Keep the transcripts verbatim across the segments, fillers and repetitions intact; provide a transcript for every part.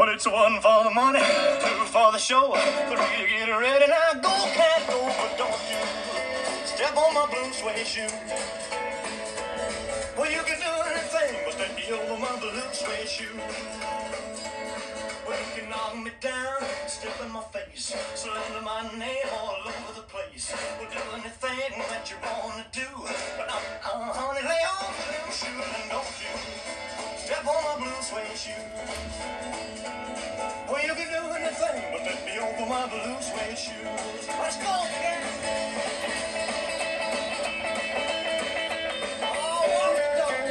Well, it's one for the money, two for the show, three to get ready. Now go, cat, go, but don't you step on my blue suede shoe. Well, you can do anything but step over my blue suede shoe. Well, you can knock me down, step in my face, slander my name all over the place. Well, do anything that you wanna do, but uh, uh, honey, lay off the blue shoe and don't you step on my blue suede shoe. Well, you can do anything but let me over my blue suede shoes. Let's go, cat. Oh, what a dog.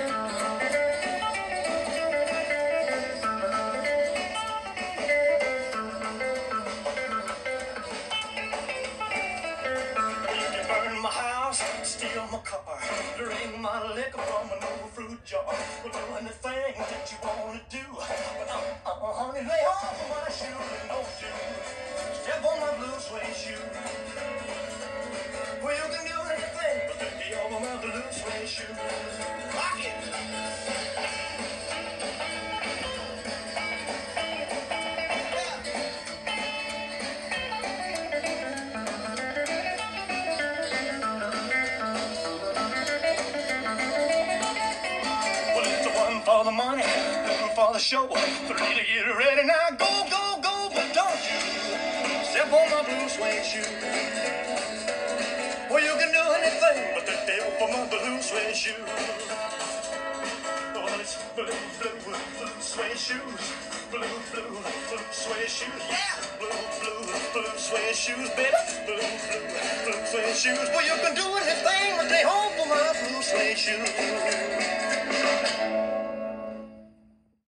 You can burn my house, steal my car, drink my liquor from an old fruit jar. Well, do anything that you wanna do, but uh, uh, honey, lay off my shoe and don't you step on my blue suede shoe. Well, you can do anything but let me over my blue suede shoe. Rock it. For the money, two for the show, three to get ready. Now go, go, go, but don't you step on my blue suede shoe. Well, you can do anything but the devil for my blue suede shoe. Oh, it's blue, blue, blue suede shoes, blue, blue, blue suede shoes, yeah, blue, blue, blue suede shoes, baby, blue, blue, blue suede shoes. Well, you can do anything but they home for my blue suede shoes.